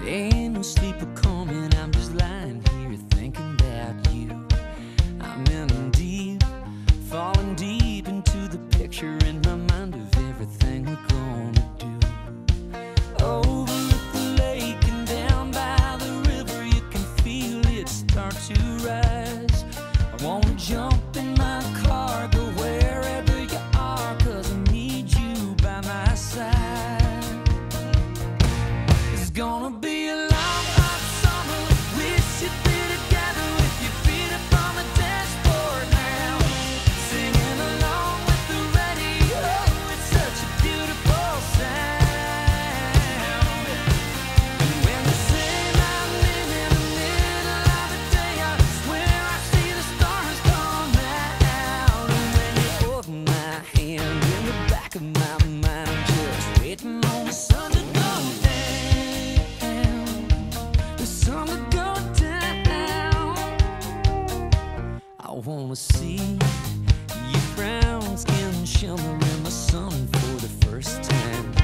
Ain't no sleeper coming, I'm just lying here thinking about you. I'm in deep, falling deep into the picture in my mind of everything we're gonna do. Over at the lake and down by the river, you can feel it start to rise. I wanna jump in my car, go wherever you are, 'cause I need you by my side. It's gonna be a long, hot summer. Wish you'd be together with your feet up on the dashboard now, singing along with the radio. It's such a beautiful sound. And when they say my name in the middle of the day, I swear I see the stars come out. And when you hold my hand in the back of my mind, I'm just waiting on the sun to go down. The sun to go down. I wanna see your brown skin shimmer in the sun for the first time.